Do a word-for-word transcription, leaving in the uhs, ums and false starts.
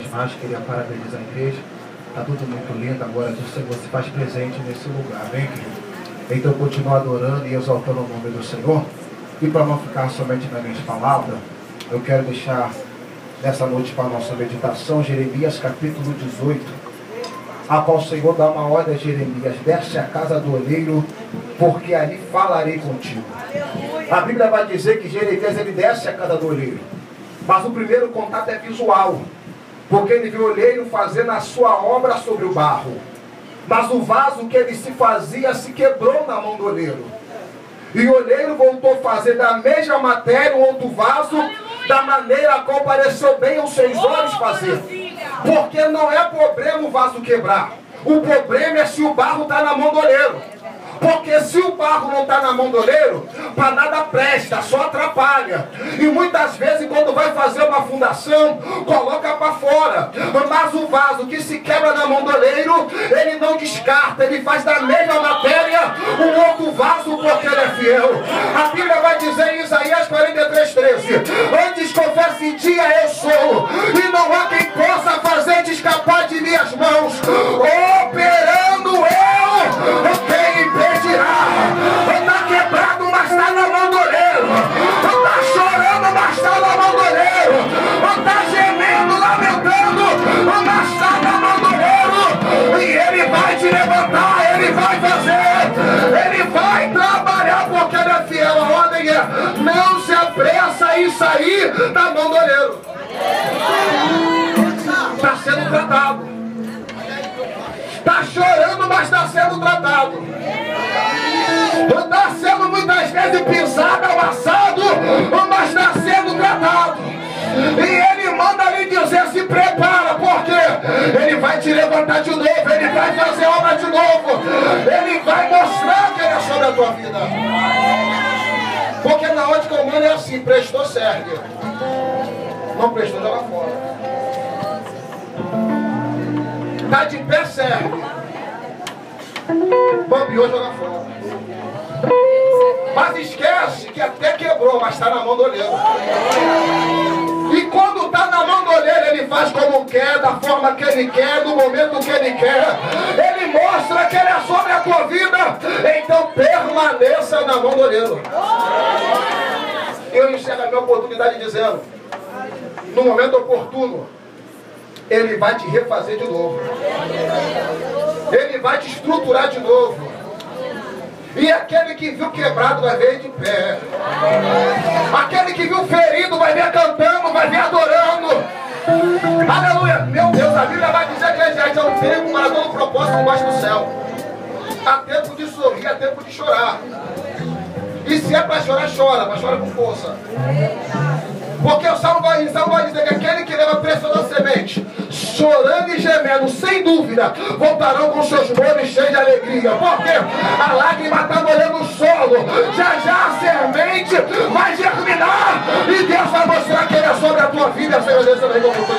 demais, queria parabenizar a igreja. Está tudo muito lindo, agora o Senhor se faz presente nesse lugar, amém, querido? Então continua adorando e exaltando o nome do Senhor. E para não ficar somente nas minhas palavras, eu quero deixar nessa noite para a nossa meditação, Jeremias capítulo dezoito, a qual o Senhor dá uma ordem a Jeremias: desce à casa do olheiro, porque ali falarei contigo. A Bíblia vai dizer que Jeremias ele desce à casa do olheiro, mas o primeiro contato é visual, porque ele viu o olheiro fazendo a sua obra sobre o barro, mas o vaso que ele se fazia se quebrou na mão do olheiro, e o olheiro voltou a fazer da mesma matéria um outro vaso, da maneira a qual pareceu bem aos seus olhos fazer. Porque não é problema o vaso quebrar, o problema é se o barro está na mão do olheiro. Porque se o barro não está na mão do olheiro, para nada presta, só atrapalha. E muitas vezes quando vai fazer uma fundação, coloca para fora. Mas o vaso que se quebra na mão do olheiro, ele não descarta, ele faz da mesma matéria um outro vaso, porque ele é fiel. A Bíblia vai dizer em Isaías quarenta e três, treze: antes confesse em dia eu sou, e não há quem possa fazer de escapar de minhas mãos. Operando eu, quem impedirá? Está quebrado, mas está na mão do olheiro. Está chorando, mas está na mão do olheiro. Está gemendo, lamentando, mas está na mão do olheiro. E ele vai te levantar, ele vai fazer, ele vai trabalhar, porque ele é fiel. A ordem é: não se apressa em sair da mão do olheiro. Está sendo tratado. Está chorando, mas está sendo tratado. Está sendo muitas vezes pisado, amassado, mas está sendo tratado. E ele manda lhe dizer: se prepara, porque ele vai te levantar de novo, ele vai fazer obra de novo, ele vai mostrar que ele é sobre a tua vida. Porque na ótica humana é assim: prestou, serve. Não prestou, joga fora. Está de pé, serve. Bambiou, joga fora. Mas esquece que até quebrou, mas está na mão do olheiro. E quando está na mão do olheiro, ele faz como quer, da forma que ele quer, no momento que ele quer. Ele mostra que ele é sobre a tua vida. Então permaneça na mão do olheiro. Eu enxergo a minha oportunidade dizendo: no momento oportuno, ele vai te refazer de novo. Ele vai te estruturar de novo. E aquele que viu quebrado vai ver de pé. Aquele que viu ferido vai ver cantando, vai ver adorando. Aleluia. Meu Deus, a Bíblia vai dizer que é um tempo para todo propósito embaixo do céu. Há tempo de sorrir, há tempo de chorar. E se é para chorar, chora, mas chora com força. Porque o Salmo vai, o Salmo vai dizer que aquele que leva a preciosa semente, chorando e gemendo, sem dúvida, voltarão com seus molhos cheios de alegria. Porque a lágrima está molhando o solo. Já já a semente vai germinar. E Deus vai mostrar que ele é sobre a tua vida. Senhor Deus, também